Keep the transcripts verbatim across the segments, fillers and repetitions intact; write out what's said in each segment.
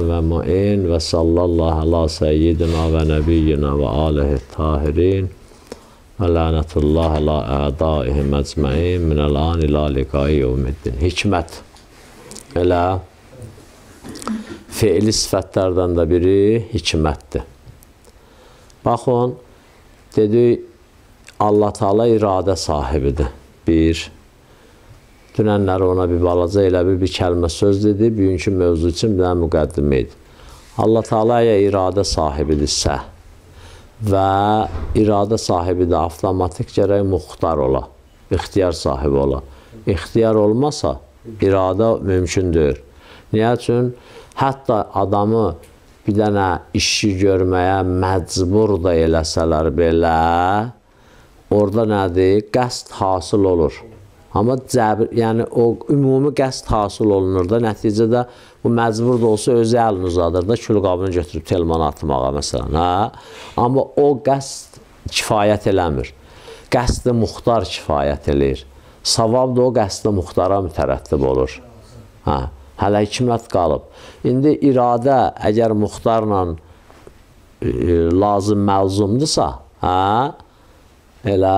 və mu'in və sallallahu ala seyyidina və nəbiyyina və alihi tahirin və lənətullah ala ədaihim əcməin minəl-an ilə liqai yevmiddin. Hikmət. Elə fiili sifətlərdən də biri hikmətdir. Baxın, dedik, Allah Teala iradə sahibidir. Bir, dünənlər ona bir balaca elə bir, bir kəlmə söz dedi, bugünkü mövzu üçün bir müqəddimə idi. Allah Teala əgər iradə sahibidirsə və iradə sahibi də avtomatik gərək muxtar ola, ixtiyar sahibi ola. İxtiyar olmasa, iradə mümkün deyil. Niyə üçün? Hətta adamı bir dənə işi görməyə məcbur da eləsələr belə, orada nədir? Qəsd hasıl olur. Amma cəbir, yəni o ümumi qəsd hasıl olunur da, nəticədə bu məcbur da olsa özü əlini uzadır da, külqabını götürüb telmanı atmağa məsələn. Hə? Amma o qəsd kifayət eləmir. Qəsd-i muxtar kifayət eləyir. Savab da o qəsd-i muxtara mütərəttib olur. Hə? Hələ hikmət qalıb. İndi iradə əgər muxtarla e, lazım məlzumdursa, hə? Elə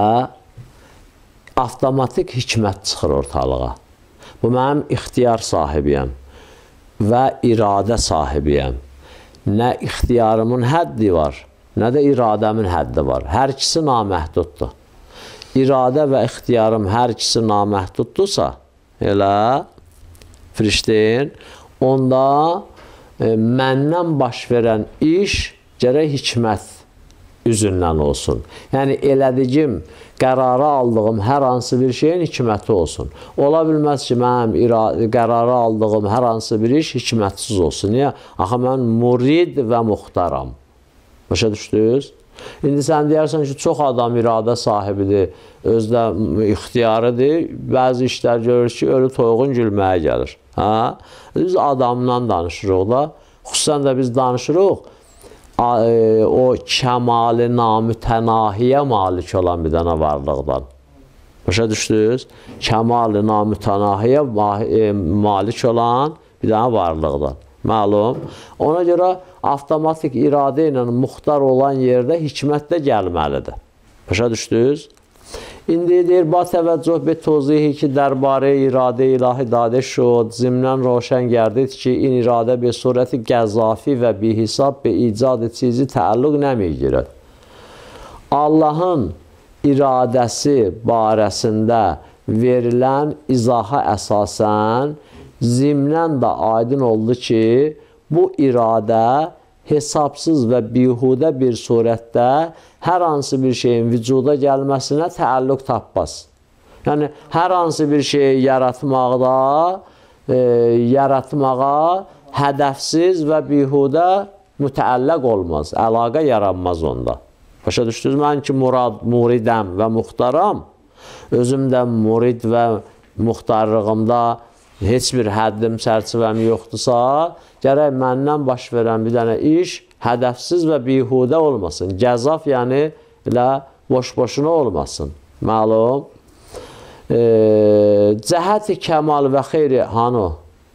avtomatik hikmət çıxır ortalığa. Bu mənim ixtiyar sahibiyəm və iradə sahibiyəm. Nə ixtiyarımın həddi var, nə də iradəmin həddi var. Hər ikisi naməhduddur. İradə və ixtiyarım hər ikisi naməhdudursa, elə firiştin, onda e, məndən baş verən iş gərək hikmət üzündən olsun. Yəni, elədiyim, qərarı aldığım hər hansı bir şeyin hikməti olsun. Ola bilməz ki, mənim qərarı aldığım hər hansı bir iş hikmətsiz olsun. Niyə? Axı, mən murid və muxtaram. Başa düşdünüz? İndi sən deyərsən ki, çox adam iradə sahibidir, özdə ixtiyarıdır. Bəzi işlər görür ki, ölü toyuğun gülməyə gəlir. Hə? Biz adamdan danışırıq da. Xüsusən də biz danışırıq, o kəmali namütənahiyə malik olan bir dənə varlıqdan. Başa düşdünüz? Kəmali namütənahiyə malik olan bir dənə varlıqdan. Məlum. Ona görə avtomatik iradə ilə muxtar olan yerdə hikmət də gəlməlidir. Başa düşdünüz? İndi deyir, ba təvəccüh be tozihi ki, dərbare iradə ilahi dadə şud, zimnən roşən gərdid ki, in iradə be surəti qəzafi və bihisab be icadı çizi təəlluq nəmi girir. Allahın iradəsi barəsində verilən izaha əsasən zimnən də aydın oldu ki, bu iradə hesabsız və bihudə bir surətdə hər hansı bir şeyin vücuda gəlməsinə təəlluq tapmaz. Yəni, hər hansı bir şeyi yaratmaqda, e, yaratmağa hədəfsiz və bihudə mütəəlləq olmaz, əlaqə yaranmaz onda. Başa düşdünüz, mən ki, murad, muridəm və muxtaram, özümdə murid və muxtarlığımda heç bir həddim, çərçivəm yoxdursa, gərək məndən baş verən bir dənə iş hədəfsiz və bihudə olmasın. Gəzaf, yəni elə boş-boşuna olmasın. Məlum. E, cəhəti kəmal və xeyri hanı?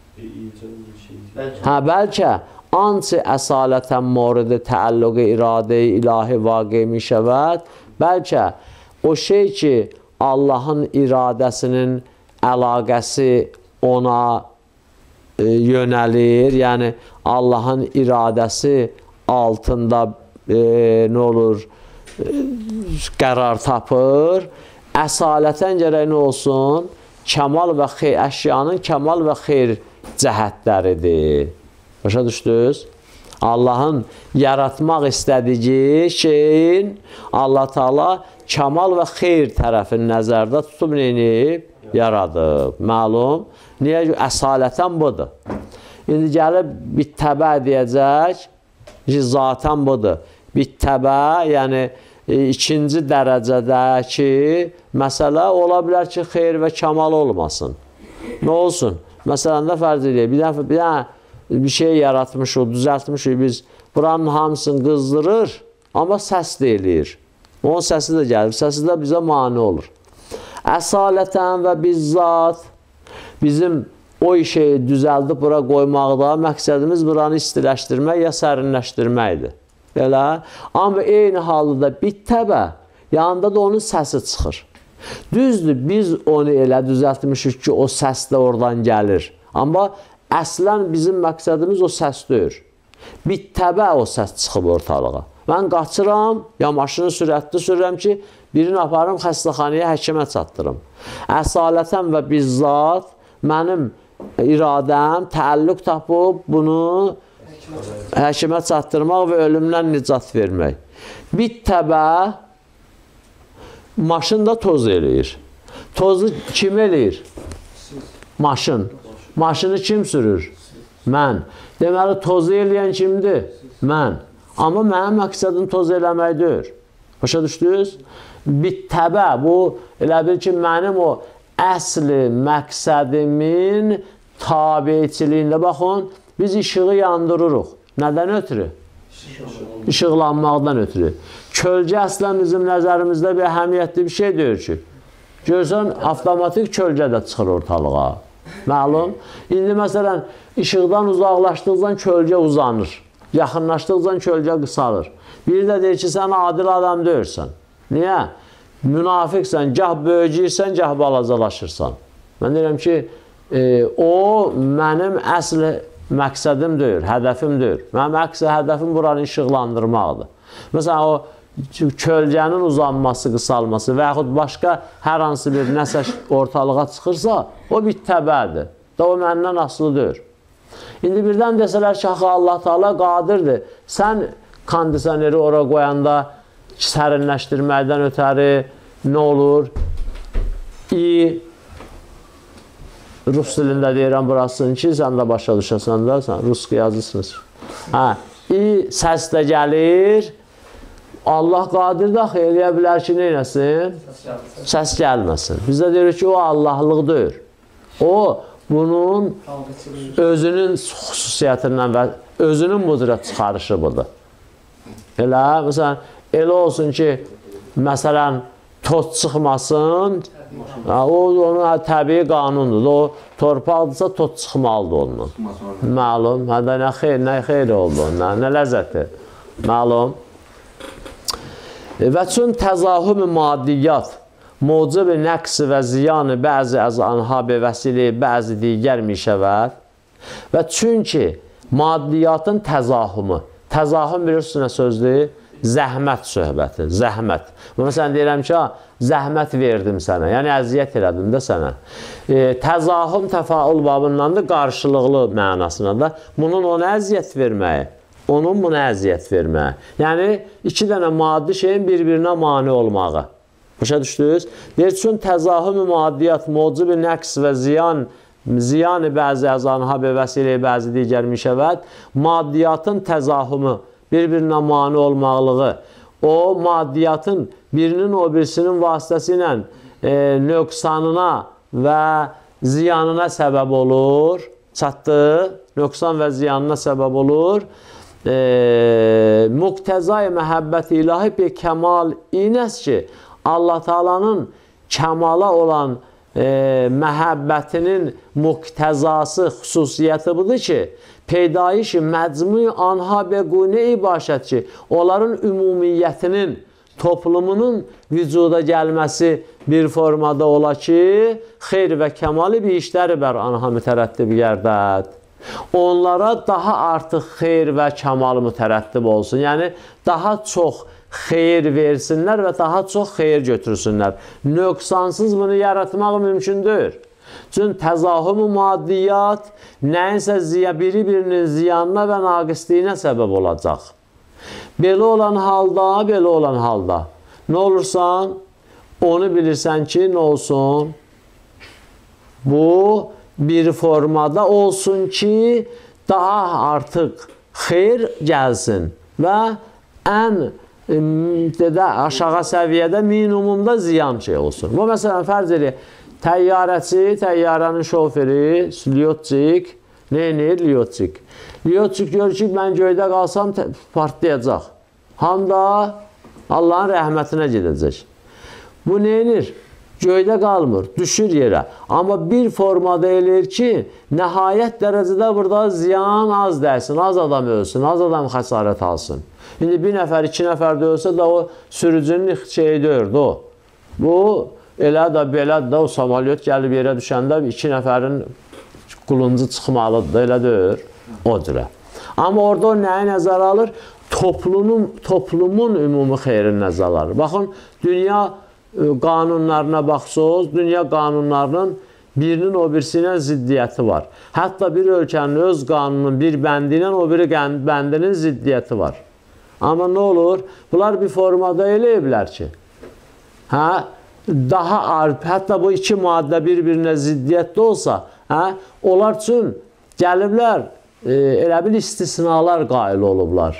Hə, bəlkə ançı əsalətən moridi təəlluqi iradə-i ilahi vaqe mi şəvət, bəlkə o şey ki, Allahın iradəsinin əlaqəsi ona e, yönəlir, yəni Allahın iradəsi altında e, nə olur, e, qərar tapır, əsalətən gərək nə olsun? Kəmal və xeyr, əşyanın kəmal və xeyr cəhətləridir. Başa düşdünüz? Allahın yaratmaq istədiyi şeyin Allah Teala kəmal və xeyr tərəfini nəzərdə tutub neyini yaradıb. Məlum. Niyə? Əsalətən budur. İndi gəlib bittəbə deyəcək ki, zatən budur. Bittəbə, yəni ikinci dərəcədəki məsələ ola bilər ki, xeyr və kəmal olmasın. Nə olsun? Məsələn də fərz edək, bir dəfə bir, dənə, bir şey yaratmışıq, düzəltmişik biz, buranın hamısını qızdırır, amma səs deyilir. Onun səsi də gəlir, səsi də bizə mani olur. Əsalətən və bizzat bizim o işi düzəldib bura qoymaqda məqsədimiz buranı istiləşdirmək ya sərinləşdirməkdir. Elə, amma eyni halda bir təbə, yanında da onun səsi çıxır. Düzdür, biz onu elə düzəltmişik ki, o səs də oradan gəlir. Amma əslən bizim məqsədimiz o səs deyir. Bir təbə o səs çıxıb ortalığa. Mən qaçıram, ya maşını sürətli sürürəm ki, birini aparım xəstəxanaya, həkimə çatdırım. Əsalətən və bizzat mənim iradəm təəlluq tapıb bunu həkimə çatdırmaq və ölümdən nicat vermək. Bir təbə maşında toz eləyir. Tozu kim eləyir? Maşın. Maşını kim sürür? Mən. Deməli, tozu eləyən kimdir? Mən. Amma mənim məqsədim toz eləmək deyil. Başa düşdünüz? Bir təbə, bu elə bil ki, mənim o əsli məqsədimin tabiçiliyində, baxın, biz işığı yandırırıq. Nədən ötürü? İşıqlanmaqdan ötürü. Kölgə əslən bizim nəzərimizdə bir əhəmiyyətli bir şey deyir ki, görsən, avtomatik kölgə də çıxır ortalığa. Məlum? İndi məsələn, işıqdan uzaqlaşdıqdan kölgə uzanır. Yaxınlaşdıqdan kölgə qısalır. Biri də deyir ki, sən adil adam deyirsən. Niyə? Münafiqsən, gah böyücəyirsən, gah balacalaşırsan. Mən deyirəm ki, e, o mənim əsl məqsədim deyir, hədəfim deyir. Mənim əsl hədəfim buranı işıqlandırmaqdır. Məsələn, o kölgənin uzanması, qısalması və yaxud başqa hər hansı bir nəsə ortalığa çıxırsa, o bir təbədir. Da o məndən asılı deyir. İndi birdən desələr ki, Allah Teala qadirdir. Sən kondisioneri ora qoyanda sərinləşdirməkdən ötəri nə olur? İ, Rus dilində deyirəm burasını ki, sən də başa düşəsən də, sən Ruski yazısınız. Hə, İ səs də gəlir. Allah qadir də eləyə bilər ki, neynəsin? Səs gəlməsin. Biz də deyirik ki, o Allahlıq deyir. O, bunun özünün xüsusiyyətindən və özünün müdürə çıxarışı budur. Elə, məsələn, elə olsun ki, məsələn, toz çıxmasın, o, onun təbii qanundur. O, torpaqdırsa toz çıxmalıdır onun. Məlum, hədə nə xeyr, nə xeyr oldu ondan, nə ləzzəti. Məlum. Və çün təzahüm-i maddiyyat, mucib-i nəqs və ziyanı bəzi az anha be vəsili, bəzi digər mişəvət və çünki maddiyyatın təzahümü, təzahüm bilirsiniz nə sözdür? Zəhmət söhbəti, zəhmət. Məsələn, deyirəm ki, zəhmət verdim sənə, yəni əziyyət elədim də sənə. E, təzahüm təfaül babından da qarşılıqlı mənasına da bunun ona əziyyət verməyi, onun buna əziyyət verməyi. Yəni, iki dənə maddi şeyin bir-birinə mani olmağı. Başa düşdünüz? Deyir, çün təzahüm-i maddiyyat, mucib-i nəqs və ziyan, ziyan-ı bəzi əzanha be vəsilə bəzi digər mişəvət, maddiyyatın təzahümü, bir-birinə mani olmaqlığı, o maddiyyatın birinin o birisinin vasitəsilə e, nöqsanına və ziyanına səbəb olur, çatdı, nöqsan və ziyanına səbəb olur. E, Muqtəzai məhəbbət ilahi bir kəmal inəs ki, Allah Teala'nın kəmala olan e, məhəbbətinin muqtəzası, xüsusiyyəti budur ki, peydayişi məcmu anha bequne ibaşət ki, onların ümumiyyətinin, toplumunun vücuda gəlməsi bir formada ola ki, xeyr və kəmali bir işləri bər anha mütərəttib gərdət. Onlara daha artıq xeyr və kəmal mütərəttib olsun. Yəni, daha çox xeyir versinlər və daha çox xeyir götürsünlər. Nöqsansız bunu yaratmaq mümkündür. Çünki təzahüm-ü maddiyyat nəyinsə biri-birinin ziyanına və naqisliyinə səbəb olacaq. Belə olan halda, belə olan halda nə olursan, onu bilirsən ki, nə olsun? Bu bir formada olsun ki, daha artıq xeyir gəlsin və ən dedə, aşağı səviyyədə minimumda ziyan şey olsun. Bu, məsələn, fərz edir, təyyarəçi, təyyarənin şoförü, liyotçik, neyinir? Liyotçik. Liyotçik görür ki, mən göydə qalsam partlayacaq. Həm də Allahın rəhmətinə gedəcək. Bu neyinir? göydə qalmır, düşür yerə. Amma bir formada eləyir ki, nəhayət dərəcədə burada ziyan az dəysin, az adam ölsün, az adam xəsarət alsın. İndi bir nəfər, iki nəfər də ölsə də o sürücünün şeyi deyirdi o. Bu, elə də, belə də o samalyot gəlib yerə düşəndə iki nəfərin quluncu çıxmalıdır, elə deyir, o cürə. Amma orada o nəyi nəzərə alır? Toplumun, toplumun ümumi xeyrini nəzərə alır. Baxın, dünya qanunlarına baxsınız, dünya qanunlarının birinin o birisindən ziddiyyəti var. Hətta bir ölkənin öz qanunun bir bəndi ilə o biri bəndinin ziddiyyəti var. Amma nə olur? Bunlar bir formada eləyiblər ki, hə, daha arp, hətta bu iki maddə bir-birinə ziddiyyətli olsa, hə, onlar üçün gəliblər, e, elə bil istisnalar qail olublar.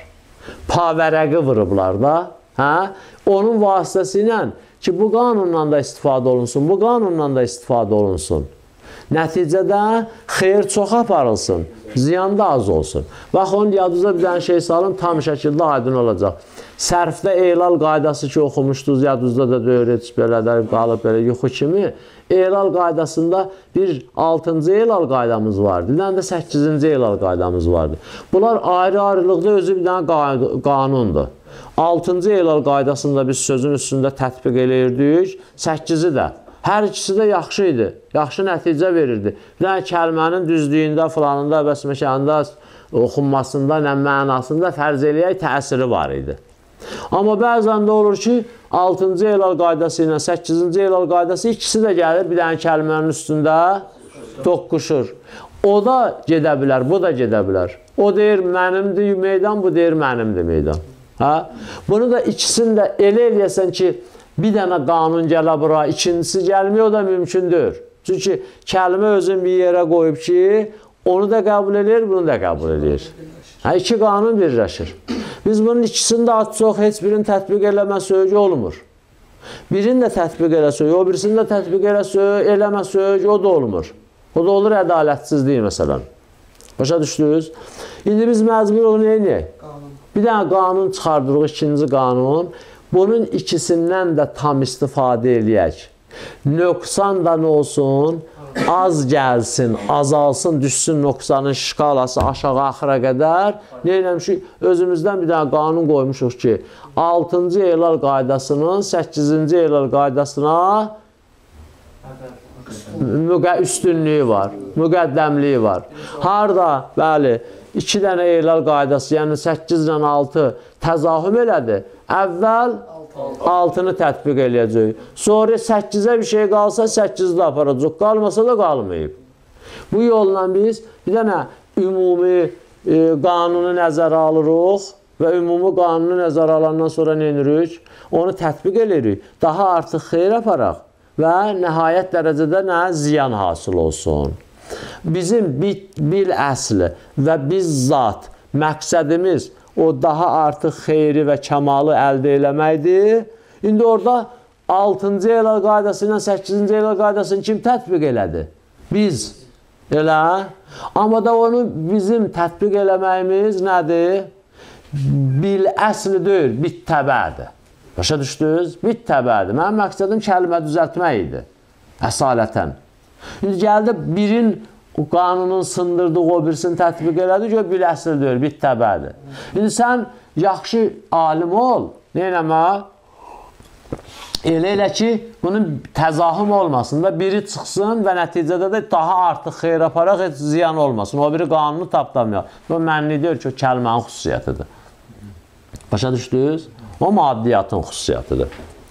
Pavərəqi vurublar da, hə, onun vasitəsilə ki, bu qanundan da istifadə olunsun, bu qanundan da istifadə olunsun. Nəticədə xeyir çox aparılsın, ziyan da az olsun. Bax, onun yadınıza bir dənə şey salın, tam şəkildə aydın olacaq. Sərfdə eylal qaydası ki, oxumuşdunuz, yadınızda da döyürət, belədir, qalıb belə yuxu kimi. Eylal qaydasında bir altıncı eylal qaydamız vardı, bir dənə də səkkizinci eylal qaydamız vardı. Bunlar ayrı-ayrılıqda özü bir dənə qanundur. altıncı eylal qaydasında biz sözün üstündə tətbiq eləyirdik, səkkizi də. Hər ikisi də yaxşı idi, yaxşı nəticə verirdi. Bir dənə kəlmənin düzlüyündə, filanında, bəsməkanda, oxunmasında, nə mənasında fərz eləyək təsiri var idi. Amma bəzən də olur ki, altıncı eylal qaydası ilə səkkizinci eylal qaydası ikisi də gəlir bir dənə kəlmənin üstündə toqquşur. O da gedə bilər, bu da gedə bilər. O deyir mənimdir meydan, bu deyir mənimdir meydan. Hə? Bunu da ikisini də elə eləyəsən ki, bir dənə qanun gələ bura, ikincisi gəlmiyor, o da mümkündür. Çünki kəlmə özün bir yerə qoyub ki, onu da qəbul edir, bunu da qəbul edir. Hə, iki qanun birləşir. Biz bunun ikisini də az-çox heç birinin tətbiq eləmə söhücü olmur. Birini də tətbiq elə söhücü, o birisini də tətbiq eləmə söhücü, o da olmur. O da olur ədalətsizlik məsələn. Başa düşdünüz? İndi biz məcbur onu eləyək. Bir dənə qanun çıxardırıq, ikinci qanun. Bunun ikisindən də tam istifadə eləyək. Nöqsan da nə olsun? Az gəlsin, azalsın, düşsün nöqsanın şkalası aşağı axıra qədər. Nə eləmişik? Özümüzdən bir dənə qanun qoymuşuq ki, altıncı eylal qaydasının səkkizinci eylal qaydasına üstünlüyü var, müqəddəmliyi var. Harada, bəli, iki dənə eylal qaydası, yəni səkkiz ilə altı təzahüm elədi. Əvvəl altını tətbiq eləyəcək. Sonra səkkizə bir şey qalsa, səkkizdə aparacaq. Qalmasa da qalmayıb. Bu yolla biz bir dənə ümumi e, qanunu nəzərə alırıq və ümumi qanunu nəzərə alandan sonra nə edirik? Onu tətbiq edirik. Daha artıq xeyir aparaq və nəhayət dərəcədə nə? Ziyan hasıl olsun. Bizim bil əsli və bizzat məqsədimiz o daha artıq xeyri və kəmalı əldə eləməkdir. İndi orada altıncı eylal qaydası ilə səkkizinci eylal qaydasını kim tətbiq elədi? Biz. Elə. Amma da onu bizim tətbiq eləməyimiz nədir? Bil əsli deyil, bit təbədir. Başa düşdünüz? Bit təbədir. Mənim məqsədim kəlmə düzəltmək idi. Əsalətən. İndi gəldi birin qanunun sındırdığı o birisini tətbiq elədi ki, o bil əsli deyil, bit təbədir. İndi sən yaxşı alim ol, nə eləmə? Elə elə ki, bunun təzahüm olmasın da biri çıxsın və nəticədə də daha artıq xeyr aparaq, heç ziyan olmasın. O biri qanunu tapdamayaq. Bu mənni deyir ki, o kəlmənin xüsusiyyətidir. Başa düşdünüz? O maddiyyatın xüsusiyyətidir.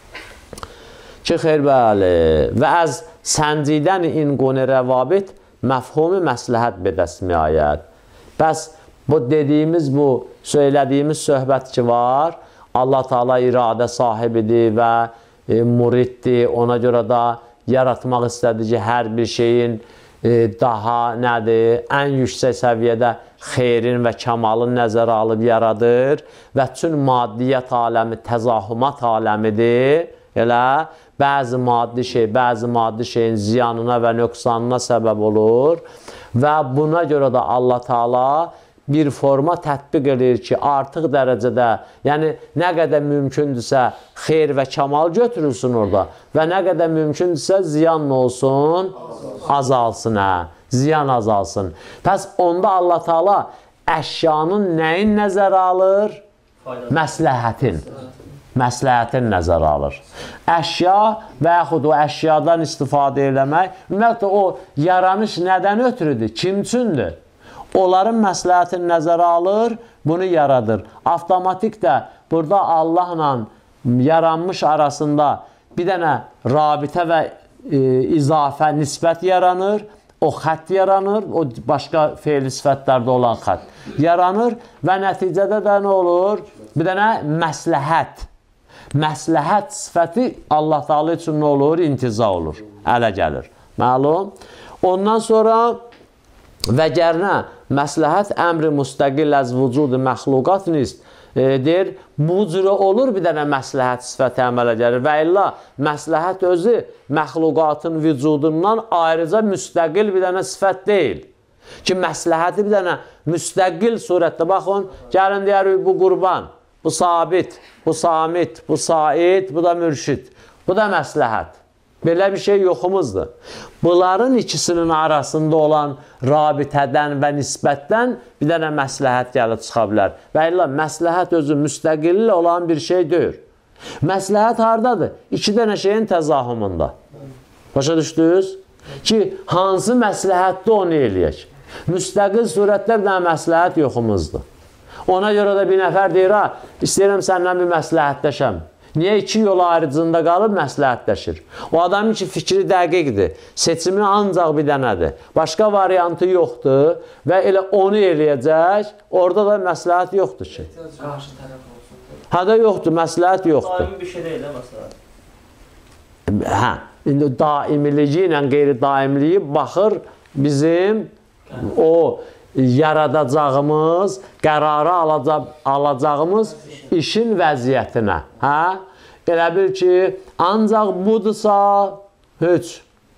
Ki, xeyr, bəli. Və əz səncidən inqoni rəvabit məfhumi məsləhət bedəsmiyayət. Bəs bu dediyimiz, bu söylədiyimiz söhbət ki var, Allah Teala iradə sahibidir və e, muriddir, ona görə də yaratmaq istədi ki, hər bir şeyin e, daha nədir, ən yüksək səviyyədə xeyrin və kəmalın nəzərə alıb yaradır və tüm maddiyyət aləmi təzahümat aləmidir. Elə bəzi maddi şey, bəzi maddi şeyin ziyanına və nöqsanına səbəb olur və buna görə də Allah Teala bir forma tətbiq edir ki, artıq dərəcədə, yəni nə qədər mümkündürsə xeyr və kamal götürülsün orada və nə qədər mümkündürsə ziyan olsun, azalsın, hə, ziyan azalsın. Pəs onda Allah Taala əşyanın nəyin nəzərə alır? Məsləhətin. Məsləhətin nəzərə alır. Əşya və yaxud o əşyadan istifadə eləmək, ümumiyyətlə o yaranış nədən ötürüdür? Kim üçündür? Onların məsləhətini nəzərə alır, bunu yaradır. Avtomatik də burada Allahla yaranmış arasında bir dənə rabitə və e, izafə nisbət yaranır, o xətt yaranır, o başqa fe'li sifətlərdə olan xətt yaranır və nəticədə də nə olur? Bir dənə məsləhət. Məsləhət sifəti Allah Taala üçün nə olur? İntiza olur, ələ gəlir. Məlum? Ondan sonra və gərnə məsləhət əmri müstəqil əz vücudu məxluqat nist. E, deyir, bu cürə olur bir dənə məsləhət sifəti əmələ gəlir və illa məsləhət özü məxluqatın vücudundan ayrıca müstəqil bir dənə sifət deyil. Ki, məsləhəti bir dənə müstəqil surətdə, baxın, gəlin deyərik, bu qurban, bu sabit, bu samit, bu said, bu da mürşid, bu da məsləhət. Belə bir şey yoxumuzdur. Bunların ikisinin arasında olan rabitədən və nisbətdən bir dənə məsləhət gəlib çıxa bilər. Və illa məsləhət özü müstəqillə olan bir şey deyil. Məsləhət haradadır? İki dənə şeyin təzahümündə. Başa düşdünüz? Ki, hansı məsləhətdə onu eləyək? Müstəqil surətdə bir dənə məsləhət yoxumuzdur. Ona görə də bir nəfər deyir, ha, istəyirəm səndən bir məsləhətləşəm. Niyə iki yol ayrıcında qalıb məsləhətləşir? O adamın ki, fikri dəqiqdir. Seçimi ancaq bir dənədir. Başqa variantı yoxdur və elə onu eləyəcək. Orada da məsləhət yoxdur ki. Hədə yoxdur, məsləhət yoxdur. Daimi bir şey deyil, məsləhət. Hə, indi daimiliyi ilə qeyri-daimiliyi baxır bizim o yaradacağımız, qərarı alacaq, alacağımız işin vəziyyətinə. Hə? Elə bil ki, ancaq budursa, heç.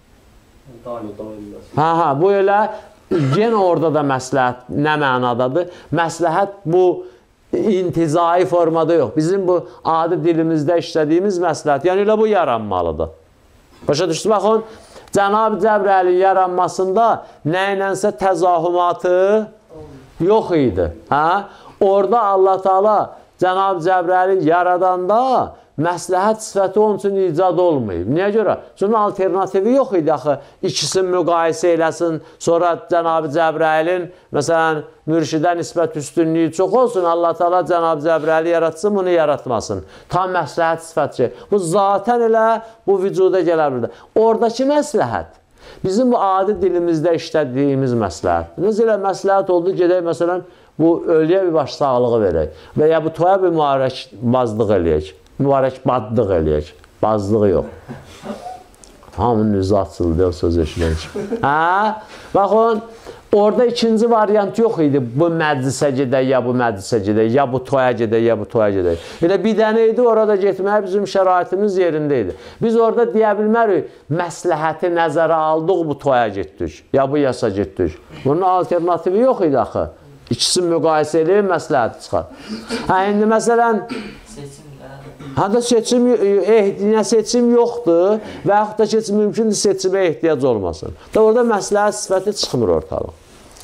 Hə, hə, bu elə, yenə orada da məsləhət nə mənadadır? Məsləhət bu intizai formada yox. Bizim bu adi dilimizdə işlədiyimiz məsləhət, yəni elə bu yaranmalıdır. Başa düşdü, baxın. Cənab-ı Cəbrəlin yaranmasında nəyinənsə təzahümatı yox idi. Hə? Orada Allah Taala Cənab-ı Cəbrəli yaradanda məsləhət sifəti onun üçün icad olmayıb. Niyə görə? Çünki alternativi yox idi axı. İkisini müqayisə eləsin, sonra Cənab-ı Cəbrəlin məsələn mürşidə nisbət üstünlüyü çox olsun, Allah Taala Cənab-ı Cəbrəli yaratsın, bunu yaratmasın. Tam məsləhət sifəti. Bu zatən elə bu vücuda gələ bilər. Oradakı məsləhət bizim bu adi dilimizdə işlədiyimiz məsləhət. Necə elə məsləhət oldu, gedək məsələn bu ölüyə bir baş sağlığı verək və ya bu toya bir mübarək bazlıq eləyək. Mübarək badlıq eləyək. Bazlığı yox. Hamının üzü açıldı, o söz eşilən ki. Hə? Baxın, orada ikinci variant yox idi. Bu məclisə gedək, ya bu məclisə gedək, ya bu toya gedək, ya bu toya gedək. Elə bir dənə idi, orada getməyə bizim şəraitimiz yerində idi. Biz orada deyə bilmərik, məsləhəti nəzərə aldıq, bu toya getdik, ya bu yasa getdik. Bunun alternativi yox idi axı. İkisini müqayisə edib, məsləhət çıxar. Hə, indi məsələn, hədə seçim, eh, seçim yoxdur və yaxud da seçim mümkündür, seçimə ehtiyac olmasın. Da orada məsləhət sifəti çıxmır ortalıq.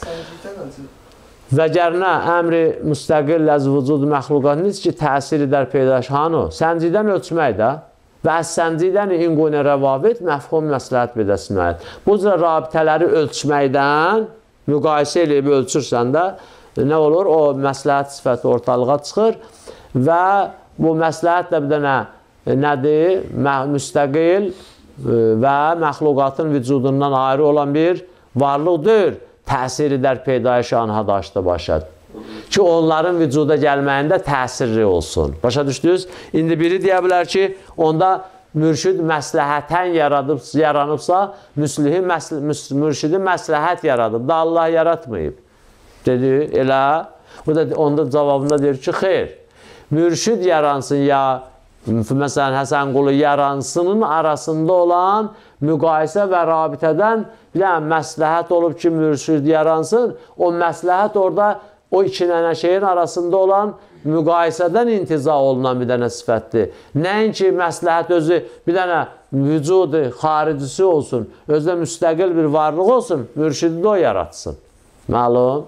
Və gərnə əmri müstəqil əz vücud məxluqat nic ki, təsir edər peydaş hanı? Səncidən ölçmək də və əz səncidən inqunə rəvabit məfhum məsləhət bedəsinəyət. Bu cür rabitələri ölçməkdən müqayisə eləyib ölçürsən də nə olur? O məsləhət sifəti ortalığa çıxır və bu məsləhət də bir dənə nədir? Müstəqil və məxluqatın vücudundan ayrı olan bir varlıq deyil. Təsir edər peydayış anha daşda başad. Ki, onların vücuda gəlməyində təsirli olsun. Başa düşdünüz? İndi biri deyə bilər ki, onda mürşid məsləhətən yaradıb, yaranıbsa, müslihi, mürşidi məsləhət yaradıb da Allah yaratmayıb. Dedi, elə. Bu da onda cavabında deyir ki, xeyr. Mürşid yaransın ya, məsələn, Həsən Qulu yaransının arasında olan müqayisə və rabitədən bir dənə məsləhət olub ki, mürşid yaransın, o məsləhət orada o iki dənə şeyin arasında olan müqayisədən intiza olunan bir dənə sifətdir. Nəinki məsləhət özü bir dənə vücudu, xaricisi olsun, özdə müstəqil bir varlıq olsun, mürşidi də o yaratsın. Məlum?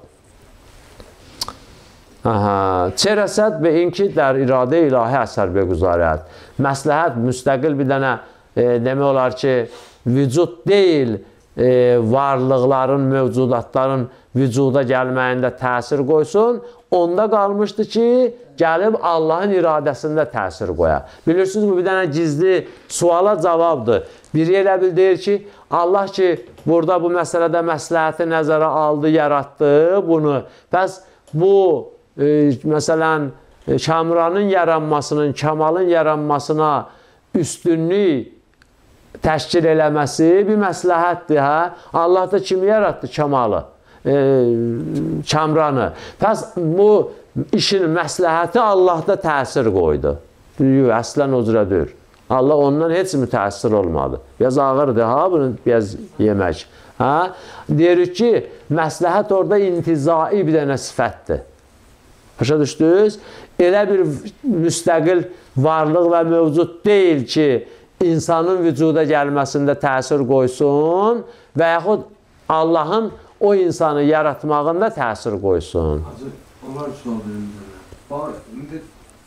Çərəsət və inki dər iradə ilahi əsər və güzarət. Məsləhət müstəqil bir dənə e, demək olar ki, vücud deyil, e, varlıqların, mövcudatların vücuda gəlməyində təsir qoysun, onda qalmışdı ki, gəlib Allahın iradəsində təsir qoya. Bilirsiniz, bu bir dənə gizli suala cavabdır. Biri elə bil deyir ki, Allah ki, burada bu məsələdə məsləhəti nəzərə aldı, yaratdı bunu. Bəs bu, e, məsələn, Kamranın yaranmasının, Kamalın yaranmasına üstünlük təşkil eləməsi bir məsləhətdir, hə? Allah da kimi yaratdı? Kamalı, e, Kamranı. Bəs bu işin məsləhəti Allahda təsir qoydu. Yox, əslən o cürədir. Allah ondan heç mütəəssir olmadı. Biraz ağırdır, ha, bunu biraz yemək. Hə? Deyirik ki, məsləhət orada intizai bir dənə sifətdir. Başa düşdünüz? Elə bir müstəqil varlıq və mövcud deyil ki, insanın vücuda gəlməsində təsir qoysun və yaxud Allahın o insanı yaratmağında təsir qoysun. Hacı, onlar sual verir.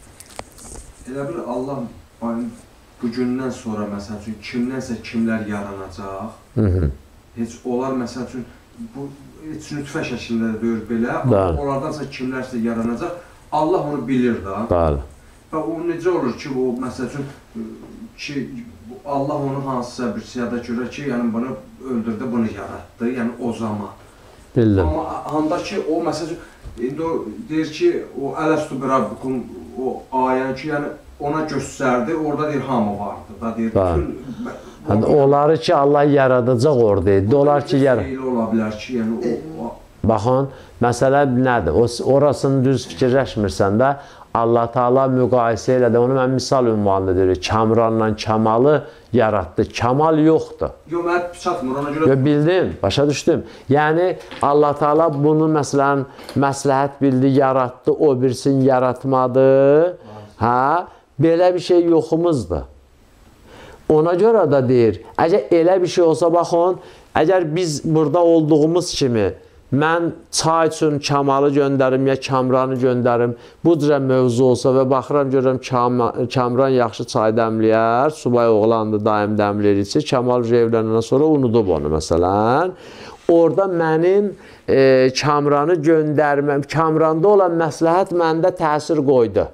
Elə bir Allah bu gündən sonra, məsəl üçün, kimdənsə kimlər yaranacaq, Hı -hı. heç onlar, məsəl üçün, bu heç nütfə şəklində də deyir belə, amma onlardansa kimlərsə yaranacaq, Allah onu bilir da. Bəli. Və o necə olur ki, o, məsəl üçün, ki, Allah onu hansısa bir siyada görə ki, yəni bunu öldürdü, bunu yaratdı, yəni o zaman. Bildim. Amma handa ki, o, məsəl üçün, indi o deyir ki, o Ələstu bi Rabbikum, o ayəni ki, yəni ona göstərdi, orada deyir, hamı vardı da, deyir, bütün... Yəni, onları ki, Allah yaradacaq orada idi. Onlar ki, yar... ola bilər ki, yəni o... Baxın, məsələ nədir? Orasını düz fikirləşmirsən də, Allah Taala müqayisə elədi. Onu mən misal ünvanında deyir. Kamranla Kamalı yaratdı. Kamal yoxdur. Yox, mən çatmır, ona görə... Yo, bildim, başa düşdüm. Yəni, Allah Taala bunu məsələn, məsləhət bildi, yaratdı, o birisini yaratmadı. Hə? Belə bir şey yoxumuzdur. Ona görə də deyir, əgər elə bir şey olsa, baxın, əgər biz burada olduğumuz kimi, mən çay üçün Kamalı göndərim, ya Kamranı göndərim, bu cürə mövzu olsa və baxıram, görürəm, Kamran yaxşı çay dəmləyər, subay oğlandır, daim dəmləyirsə, Kamal evlənəndən sonra unudub onu, məsələn. Orada mənim e, Kamranı göndərməm, Kamranda olan məsləhət məndə təsir qoydu.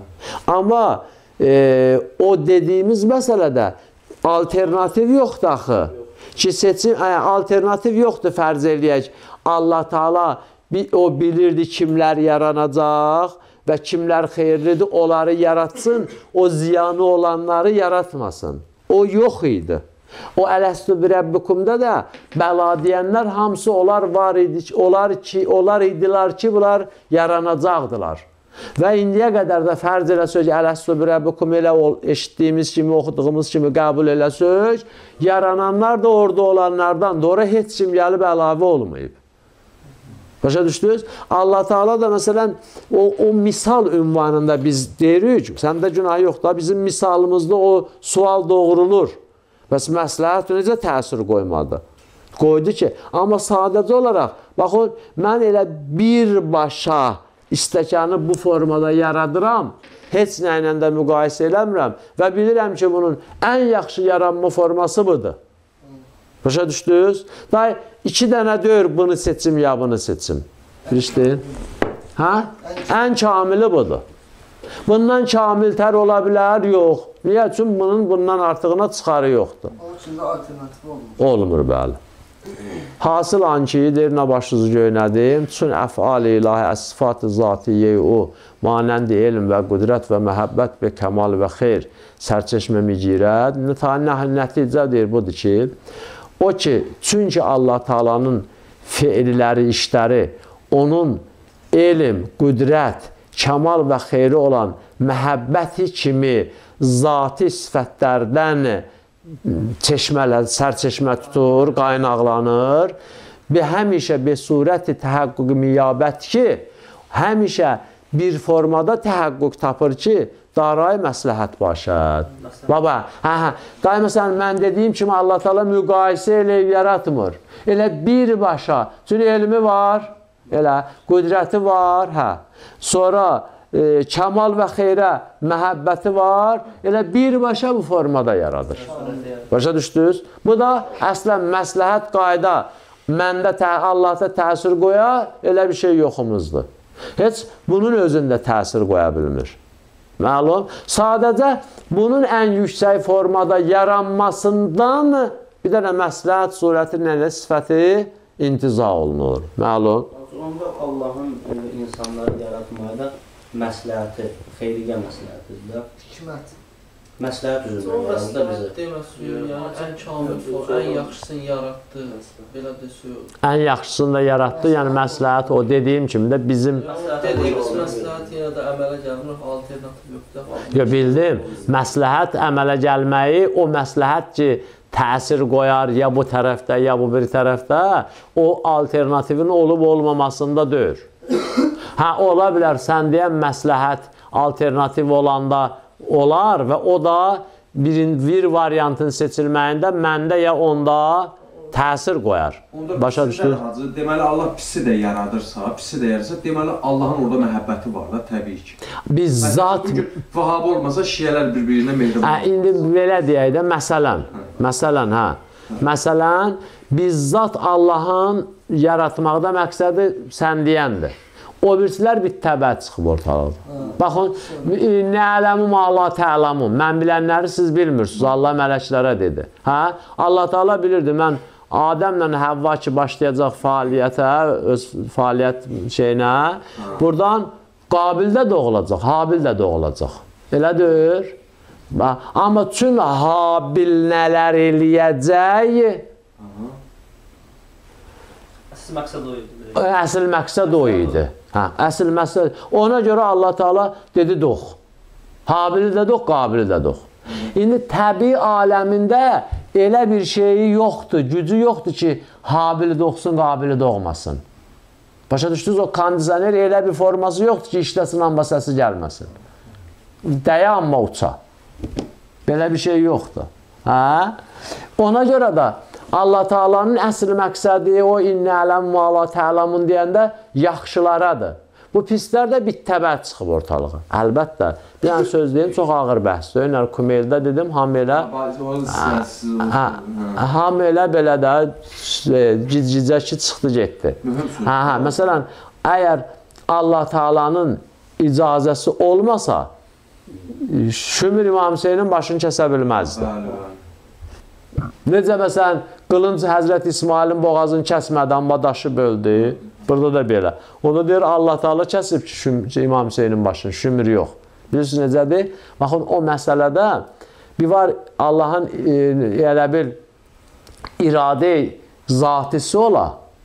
Amma e, o dediyimiz məsələdə alternativ yoxdur axı. Ki, seçim, ə, alternativ yoxdur, fərz eləyək. Allah Taala o bilirdi kimlər yaranacaq və kimlər xeyirlidir, onları yaratsın, o ziyanı olanları yaratmasın. O yox idi. O Ələstu bi Rabbikumda da bəla deyənlər hamısı onlar var idi, onlar ki, onlar idilər ki, bunlar yaranacaqdılar. Və indiyə qədər də fərz eləsək, Ələstu bi Rabbikum elə eşitdiyimiz kimi, oxuduğumuz kimi qəbul eləsək, yarananlar da orada olanlardan sonra heç kim gəlib əlavə olmayıb. Başa düşdünüz? Allah Taala da məsələn, o, o misal ünvanında biz deyirik, səndə günah yox da, bizim misalımızda o sual doğrulur. Bəs məsləhət necə təsir qoymadı? Qoydu ki, amma sadəcə olaraq, baxın, mən elə birbaşa istəkanı bu formada yaradıram, heç nə ilə də müqayisə eləmirəm və bilirəm ki, bunun ən yaxşı yaranma forması budur. Başa düşdünüz? Day, iki dənə deyir, bunu seçim, ya bunu seçim. Bilişdin? Hə? Ən kamili budur. Bundan kamil tər ola bilər? Yox. Niyə? Çünki bunun bundan artığına çıxarı yoxdur. Onun üçün də alternativ olmur. Olmur, bəli. Hasıl an ki, deyir, nə başınızı göynədim, çün əfali ilahi əsifat-ı zatiyyə o, manəndi elm və qüdrət və məhəbbət və kəmal və xeyr, sərçəşmə micirət, nəticə deyir, budur ki, o ki, çünki Allah Taalanın feilləri, işləri, onun elm, qüdrət, kəmal və xeyri olan məhəbbəti kimi zati sifətlərdən çeşmələr, sərçeşmə tutur, qaynaqlanır və həmişə bir surəti təhəqqüq miyabət ki, həmişə bir formada təhəqqüq tapır ki, daray məsləhət başad. Baba, hə, hə. Day məsələn, mən dediyim kimi Allah Teala müqayisə elə yaratmır. Elə birbaşa, çünki elmi var, elə qüdrəti var, hə. Sonra e, kəmal və xeyrə məhəbbəti var, elə birbaşa bu formada yaradır. Başa düşdünüz? Bu da əslən məsləhət qayda, məndə Allahda təsir qoya, elə bir şey yoxumuzdur. Heç bunun özündə təsir qoya bilmir. Məlum, sadəcə bunun ən yüksək formada yaranmasından bir dənə məsləhət surəti nələ sifəti intiza olunur. Məlum. Onda Allahın insanları yaratmaya da məsləhəti, xeyriyyə məsləhətidir. Hikmət. Məsləhət üzrə yaratdı bizi. Deməsin, yəni ən kamil for, ən yaxşısını yaratdı. Belə desə. Ən yaxşısını da yaratdı, yəni məsləhət o dediyim kimi də bizim... Dediyimiz məsləhət yenə də əmələ gəlmir, alternativ yoxdur. Ya bildim, məsləhət əmələ gəlməyi, o məsləhət ki, təsir qoyar ya bu tərəfdə, ya bu bir tərəfdə, o alternativin olub olmamasında deyir. Hə, ola bilər, sən deyən məsləhət alternativ olanda olar və o da bir, bir variantın seçilməyində məndə ya onda təsir qoyar. Başa düşdünüz? Deməli, Allah pisi də yaradırsa, pisi də yaradırsa, deməli, Allahın orada məhəbbəti var da, təbii ki. Biz zat... Bugün Vahab olmasa, şiyələr bir-birinə mehriban olur. İndi belə deyək də, məsələn, məsələn, hə, məsələn, biz zat Allahın yaratmaqda məqsədi sən deyəndir. O birisilər bir təbə çıxıb ortalıqda. Baxın, nə'ləmu ma la tə'ləmun. Mən bilənləri siz bilmirsiniz. Allah mələklərə dedi. Hə? Allah Teala bilirdi. Mən Adəmlə Həvva ki başlayacaq fəaliyyətə, öz fəaliyyət şeyinə, buradan Qabil də doğulacaq, Habil də doğulacaq. Elədir. Amma çün Habil nələr eləyəcək? Əsl məqsəd o idi. Əsl məqsəd o idi. Hə, əsl məqsəd. Ona görə Allah Teala dedi doğ. Habili də doğ, Qabili də doğ. İndi təbii aləmində elə bir şeyi yoxdur, gücü yoxdur ki, Habili doğsun, Qabili doğmasın. Başa düşdünüz, o kondisioner elə bir forması yoxdur ki, işləsin, amma səsi gəlməsin. Dəyə, amma uça. Belə bir şey yoxdur. Hə? Ona görə də Allah Teala'nın əsl məqsədi o innələm və Allah Teala'nın deyəndə yaxşılarədir. Bu pislər də bir təbə çıxıb ortalığa. Əlbəttə, bir dənə söz deyim, çox ağır bəhsdir. Yəni, Kumeldə dedim, ham elə, ham elə belə də gizgicə ki, çıxdı, getdi. Hə, hə, məsələn, əgər Allah Teala'nın icazəsi olmasa, Şümür İmam Hüseynin başını kəsə bilməzdi. Necə məsələn, qılınc Həzrəti İsmailin boğazını kəsmədi, amma daşı böldü. Burada da belə. Onu deyir, Allah Teala kəsib ki, İmam Hüseynin başını, şümür yox. Bilirsiniz necədir? Baxın, o məsələdə bir var, Allahın elə bir iradə zatisi ola,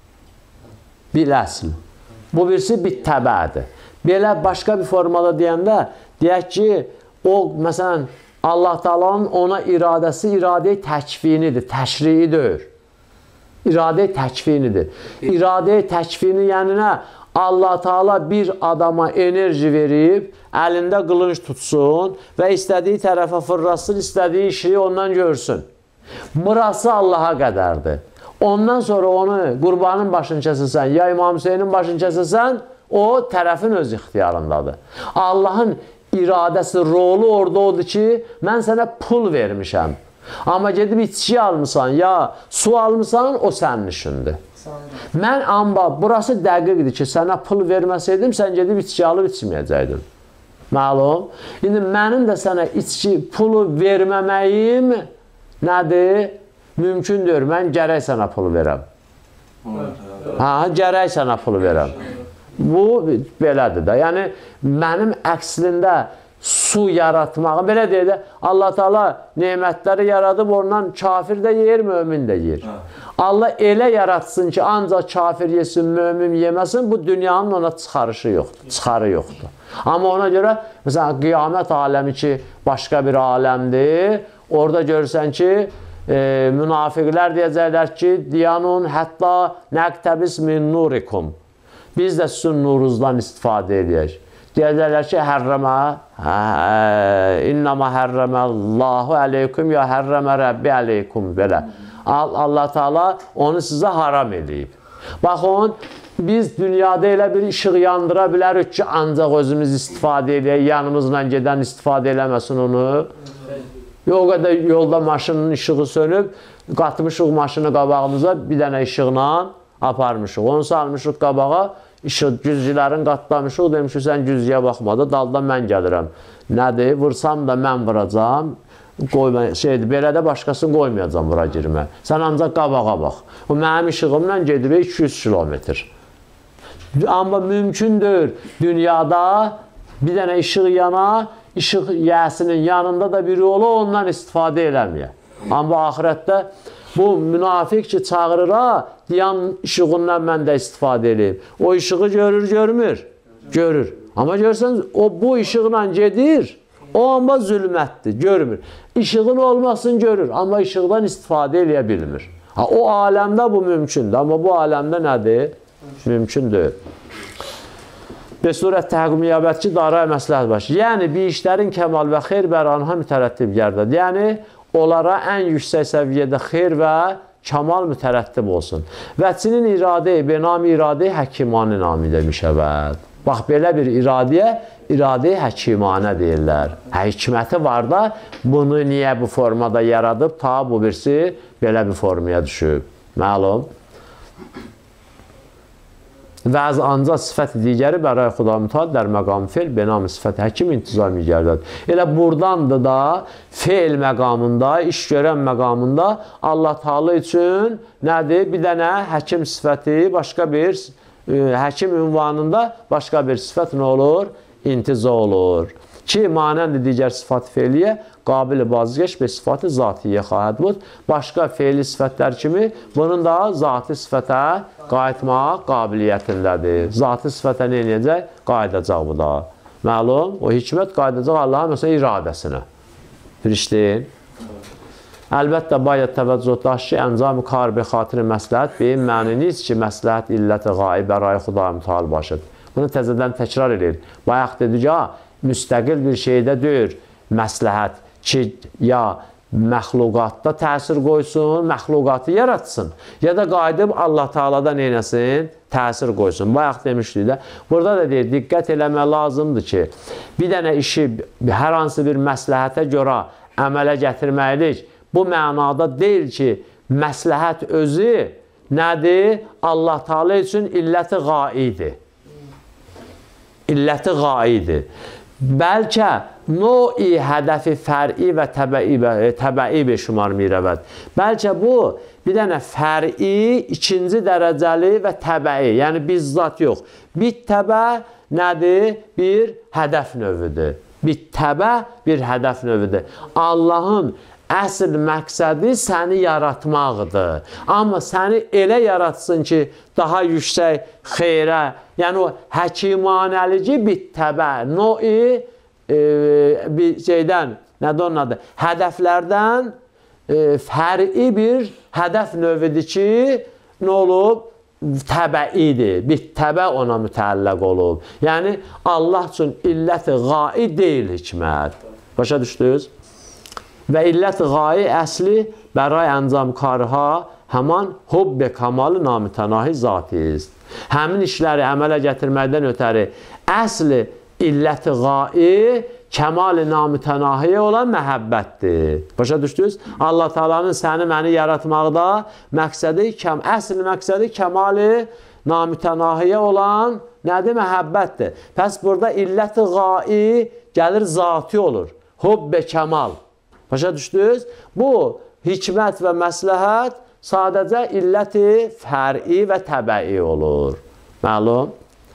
bir əsl. Bu birisi bir təbədir. Belə başqa bir formada deyəndə, deyək ki, o, məsələn, Allah Teala'nın ona iradəsi iradə-i təkvinidir, təşrii deyil. İradə-i təkvinidir. İradə-i təkvini yəni nə? Allah Teala bir adama enerji verib, əlində qılınc tutsun və istədiyi tərəfə fırlasın, istədiyi işi ondan görsün. Burası Allaha qədərdir. Ondan sonra onu qurbanın başını kəsəsən, ya İmam Hüseynin başını kəsəsən, o tərəfin öz ixtiyarındadır. Allahın iradəsi, rolu orada odur ki, mən sənə pul vermişəm. Amma gedib içki almışsan, ya su almışsan, o sənin işindir. Mən, amma burası dəqiqdir ki, sənə pul verməsəydim, sən gedib içki alıb içməyəcəkdin. Məlum? İndi mənim də sənə içki, pulu verməməyim nədir? Mümkündür, mən gərək sənə pul verəm. Ha, gərək sənə pul verəm. Bu, belədir də. Yəni, mənim əqslində su yaratmağı, belə deyək də, Allah Teala nemətləri yaradıb, ondan kafir də yeyir, mömin də yeyir. Allah elə yaratsın ki, ancaq kafir yesin, mömin yeməsin, bu dünyanın ona çıxarışı yoxdur, çıxarı yoxdur. Amma ona görə, məsələn, qiyamət aləmi ki, başqa bir aləmdir, orada görürsən ki, e, münafiqlər deyəcəklər ki, diyanun hətta nəqtəbis min nurikum. Biz də sizin nurunuzdan istifadə edək. Deyəcəklər ki, hərrəmə, innəmə hərrəmə Allahu əleykum, ya hərrəmə Rəbbi əleykum, belə. Allah Teala onu sizə haram edib. Baxın, biz dünyada elə bir işıq yandıra bilərik ki, ancaq özümüz istifadə edək, yanımızla gedən istifadə eləməsin onu. O qədər yolda maşının işığı sönüb, qatmışıq maşını qabağımıza, bir dənə işıqla aparmışıq. Onu salmışıq qabağa, işıq güzgülərin qatlamışıq, demişik, sən güzgüyə baxmadı, daldan mən gəlirəm. Nədir? Vursam da mən vuracam, şeydir, belə də başqasını qoymayacam bura girmə. Sən ancaq qabağa bax. O mənim işığımla gedir iki yüz kilometr. Amma mümkündür dünyada bir dənə işıq yana, işıq yəsinin yanında da biri ola, ondan istifadə eləməyə. Amma ahirətdə bu münafiq ki, çağırır, ha, deyən işığından mən də istifadə edeyim. O işığı görür, görmür? Görür. Amma görsən, o bu işıqla gedir, o amma zülmətdir, görmür. İşığın olmasın görür, amma işıqdan istifadə eləyə bilmir. Ha, o aləmdə bu mümkündür, amma bu aləmdə nədir? Mümkündür. Ve surət təhqimiyyabət ki, daraya məsləhət başı. Yəni, bir işlərin kəmal və xeyr bəranha mütərəttib gərdədir. Yəni, onlara ən yüksək səviyyədə xeyr və kamal mütərəttib olsun. Vəçinin iradə, benam iradə həkimani nami demişəvəd. Bax, belə bir iradəyə, iradə həkimanə deyirlər. Hikməti var da, bunu niyə bu formada yaradıb, ta bu birisi belə bir formaya düşüb. Məlum. Və az ancaq sifət digəri bəray xuda mütad dər məqam fel benam sifət həkim intizami gərdədir. Elə buradandır da feil məqamında, iş görən məqamında Allah Teala üçün nədir? Bir dənə həkim sifəti, başqa bir həkim ünvanında başqa bir sifət nə olur? İntiza olur. Ki, manəndə digər sifat feiliyə qabil-i bazgeç və sifat-ı zatiyyə xahət bud. Başqa feili sifətlər kimi bunun da zati sifətə qayıtmaq qabiliyyətindədir. Zati sifətə nə edəcək? Qayıdacaq bu da. Məlum, o hikmət qayıdacaq Allahın məsələn iradəsinə. Firişdeyin. Əlbəttə, bayət təvəccühdaş ki, əncam-ı kar-bi xatiri məsləhət beyin məniniz ki, məsləhət illət-i qaib bəray xuda mütal başıdır. Bunu təzədən təkrar edir. Bayaq dedik, ya, müstəqil bir şeydə deyir, məsləhət ki, ya məxluqatda təsir qoysun, məxluqatı yaratsın, ya da qayıdıb Allah Teala'dan neynəsin? Təsir qoysun. Bayaq demişdik də. Burada da deyir, diqqət eləmək lazımdır ki, bir dənə işi hər hansı bir məsləhətə görə əmələ gətirməklik, bu mənada deyil ki, məsləhət özü nədir? Allah Teala üçün illəti qaidir. İlləti qaidir. Bəlkə növ-i hədəfi fər'i və təbəi be şumar mirəvəd. Bəlkə bu bir dənə fər'i, ikinci dərəcəli və təbəi, yəni bizzat yox. Bittəbə nədir? Bir hədəf növüdür. Bittəbə bir hədəf növüdür. Allahın əsl məqsədi səni yaratmaqdır. Amma səni elə yaratsın ki, daha yüksək xeyrə, yəni o həkimanəlici bittəbə, növ-i e, bir şeydən, nədir onun adı? Hədəflərdən e, fər'i bir hədəf növüdür ki, nə olub? Təbəidir, bittəbə ona mütəlləq olub. Yəni, Allah üçün illət-i qai deyil hikmət. Başa düşdünüz? Və illət-i qai əsli bəray əncam karha həman hubbe kamalı namütənahi zatiyiz. Həmin işləri əmələ gətirməkdən ötəri əsli illəti qai kəmal-i namütənahiyə olan məhəbbətdir. Başa düşdünüz? Allah Teala'nın səni, məni yaratmaqda məqsədi, əsl məqsədi kəmal-i namütənahiyə olan nədir? Məhəbbətdir. Pəs burada illəti qai gəlir zati olur. Hubbe kəmal. Başa düşdünüz? Bu hikmət və məsləhət sadəcə illəti fər'i və təbəi olur. Məlum?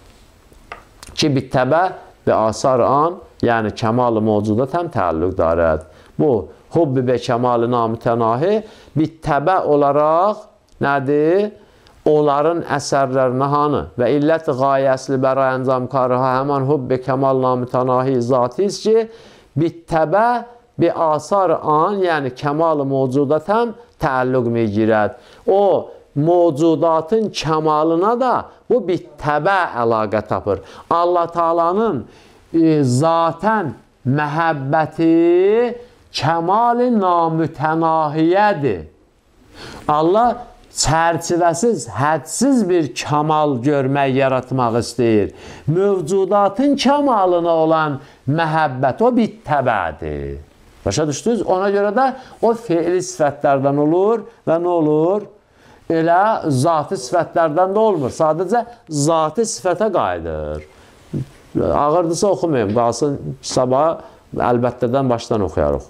Ki, bittəbə və asar an, yəni kəmal-ı mövcudat həm təəllüq darət. Bu, hubbi və kəmal-ı namütənahi bittəbə olaraq nədir? Onların əsərlərinə hanı və illət-i qayəsili bəra əncam karıha həman hubbi kəmal namütənahi zatiyiz ki, bittəbə bi asar an, yəni kəmal-ı mövcudat həm təəlluq mi girət. O, mövcudatın kəmalına da bu bir təbə əlaqə tapır. Allah Taala'nın e, zatən məhəbbəti kəmal-i namütənahiyədir. Allah çərçivəsiz, hədsiz bir kamal görmək, yaratmaq istəyir. Mövcudatın kəmalına olan məhəbbət o bir təbədir. Başa düşdünüz? Ona görə də o feili sifətlərdən olur və nə olur? Elə zati sifətlərdən də olmur. Sadəcə zati sifətə qayıdır. Ağırdısa oxumayım. Qalsın sabah əlbəttədən başdan oxuyarıq.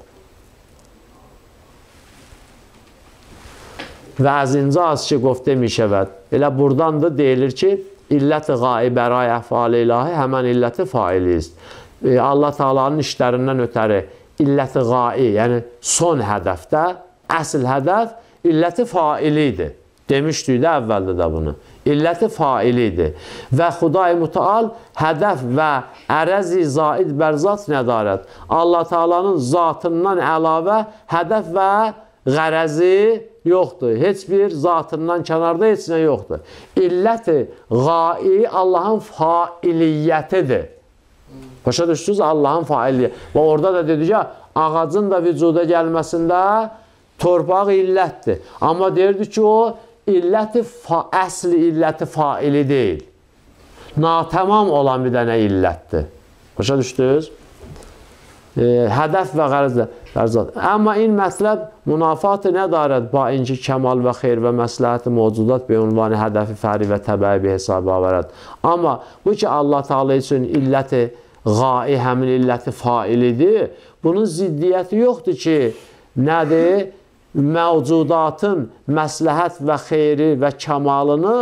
Və əzinci az ki qofte mişəvət. Elə buradan da deyilir ki, illət-i qai bəray əfali ilahi həmən illəti failiyiz. E, Allah Taala'nın işlərindən ötəri illət-i qai, yəni son hədəfdə, əsl hədəf illəti failidir. Demişdik də əvvəldə də bunu. İlləti failidir. Və Xuday Müteal hədəf və ərəzi zaid bərzat nədarət. Allah Taala'nın zatından əlavə hədəf və qərəzi yoxdur. Heç bir zatından kənarda heç nə yoxdur. İlləti qai Allahın failiyyətidir. Başa düşdünüz? Allahın failiyyəti. Və orada da dedik ya, ağacın da vücuda gəlməsində torpaq illətdir. Amma deyirdi ki, o illəti, əsli illəti faili deyil. Natamam olan bir dənə illətdir. Başa düşdünüz? E, hədəf və qərzat. Amma in məsləb münafatı nədarət ba inki kəmal və xeyr və məsləhəti mövcudat bi ünvanı hədəfi fəri və təbəi bir hesabı avərət. Amma bu ki Allah Teala üçün illəti qai həmin illəti failidir. Bunun ziddiyyəti yoxdur ki, nədir? Mövcudatın məsləhət və xeyri və kəmalını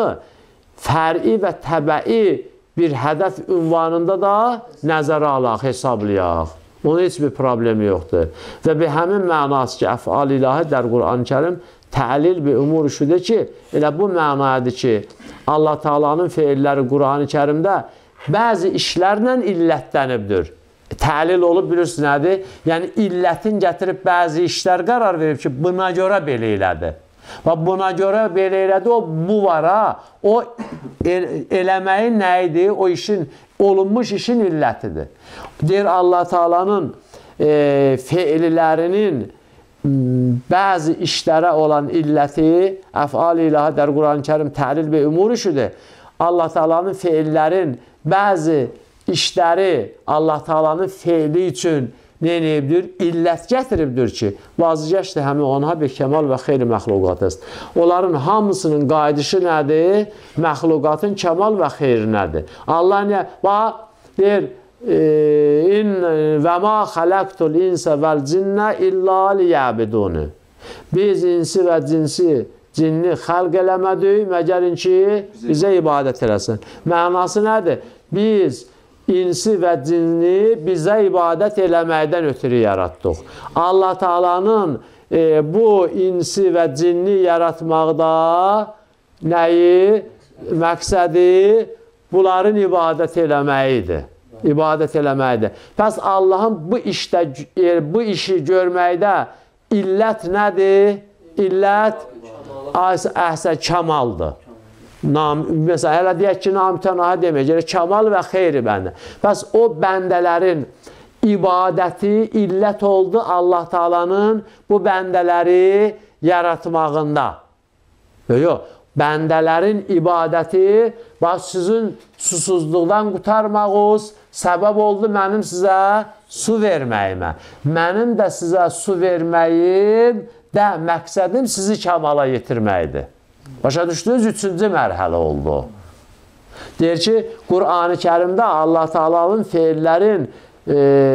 fər'i və təbəi bir hədəf ünvanında da nəzərə alaq, hesablayaq. Onun heç bir problemi yoxdur. Və bir həmin mənası ki, əfal ilahi dər Qur'an-ı Kərim təlil bir umur şudur ki, elə bu mənadır ki, Allah Taala'nın feilləri Qur'an-ı Kərimdə bəzi işlərlə illətlənibdir. Təlil olub bilirsiniz nədir? Yəni illətin gətirib bəzi işlər qərar verib ki, buna görə belə elədi. Və buna görə belə elədi, o bu var ha. O el eləməyin nə idi? O işin, olunmuş işin illətidir. Deyir Allah Taala'nın e, feillərinin bəzi işlərə olan illəti, əfal-i ilahi dər Qur'an-ı Kərim təlil və umur işidir. Allah Taala'nın feillərin bəzi işləri Allah Taala'nın feili üçün nə edibdir? İllət gətiribdir ki, vazgeçdi həmin ona bir kəmal və xeyri məxluqatdır. Onların hamısının qayıdışı nədir? Məxluqatın kəmal və xeyri nədir? Allah nə? Bax, deyir, in və ma xaləqtul insə vəl cinnə illa liyəbiduni. Biz insi və cinsi cinni xəlq eləmədik, məgərin ki, bizə ibadət eləsin. Mənası nədir? Biz insi və cinni bizə ibadət eləməkdən ötürü yaratdıq. Allah Taala'nın e, bu insi və cinni yaratmaqda nəyi? Məqsədi bunların ibadət eləməyidir. İbadət eləməyidir. Pəs Allahın bu işdə, e, bu işi görməkdə illət nədir? İllət əhsə kəmaldır. Nam, məsələn, hələ deyək ki, namütənahi deməyəcək, kəmal və xeyri bəndə. Bəs o bəndələrin ibadəti illət oldu Allah Taala'nın bu bəndələri yaratmağında. Yox, bəndələrin ibadəti, bax, sizin susuzluqdan qutarmağınız səbəb oldu mənim sizə su verməyimə. Mənim də sizə su verməyim də məqsədim sizi kəmala yetirməkdir. Başa düşdünüz? Üçüncü mərhələ oldu. Deyir ki, Qur'an-ı Kərimdə Allah Taala'nın feillərin e,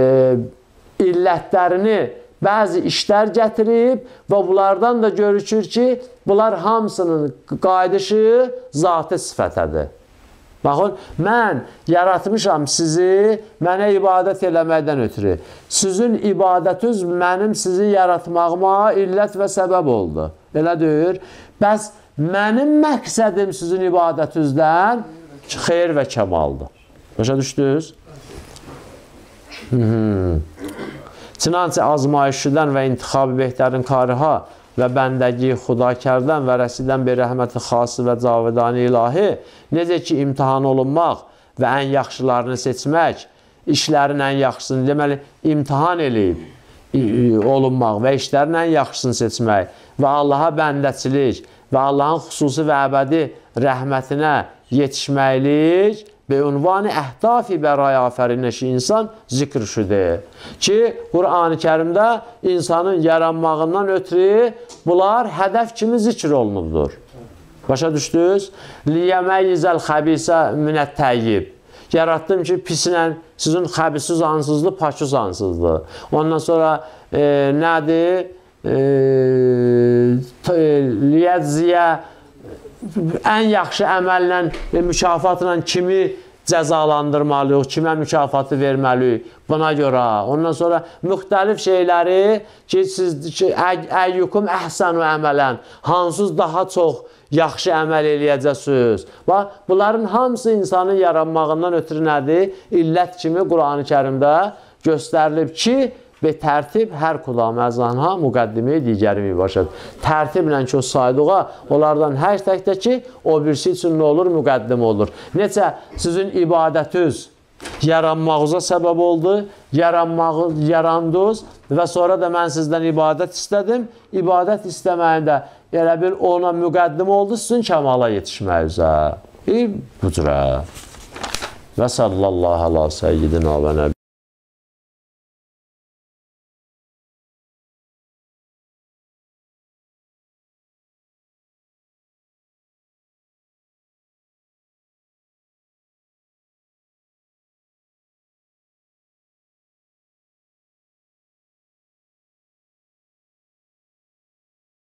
illətlərini bəzi işlər gətirib və bunlardan da görükür ki, bunlar hamısının qayıdışı zati sifətədir. Baxın, mən yaratmışam sizi, mənə ibadət eləməkdən ötürü. Sizin ibadətiniz mənim sizi yaratmağıma illət və səbəb oldu. Elə deyir. Bəs mənim məqsədim sizin ibadətinizdən xeyr və kəmaldır. Başa düşdünüz? Çınançı azmayışıdan və intixab-ı behtərin kariha və bəndəgi xudakərdən və rəsidən bir rəhməti xası və cavidani ilahi, necə ki, imtihan olunmaq və ən yaxşılarını seçmək, işlərin ən yaxşısını, deməli, imtihan eləyib olunmaq və işlərin ən yaxşısını seçmək və Allaha bəndəçilik və Allahın xüsusi və əbədi rəhmətinə yetişməklik və ünvanı əhdafi bəray afərinəşi insan zikr şüdür. Ki, Qur'an-ı Kərimdə insanın yaranmağından ötürü bunlar hədəf kimi zikr olunubdur. Başa düşdünüz? Liyəməyyizəl xəbisə minət təyyib. Yaratdım ki, pislə sizin xəbisi zansızdır, pakı zansızdır. Ondan sonra e, nədir? E, liyədziyə ən yaxşı əməllə, mükafatla kimi cəzalandırmalıyıq, kimə mükafatı verməliyik buna görə. Ondan sonra müxtəlif şeyləri ki, siz əyyukum əhsənu əmələn, hansız daha çox yaxşı əməl eləyəcəksiniz. Bax, bunların hamısı insanın yaranmağından ötürü nədir? İllət kimi Qur'an-ı Kərimdə göstərilib ki, və tərtib hər qulam əzanha müqəddimi digəri mübaşəd. Tərtiblə ki, o saydığa, onlardan hər təkdə ki, o birisi üçün nə olur? Müqəddim olur. Necə sizin ibadətiniz yaranmağınıza səbəb oldu, yarandınız və sonra da mən sizdən ibadət istədim. İbadət istəməyində elə bir ona müqəddim oldu sizin kəmala yetişməyinizə. Bu cürə. Və sallallahu ala səyyidina və nəbi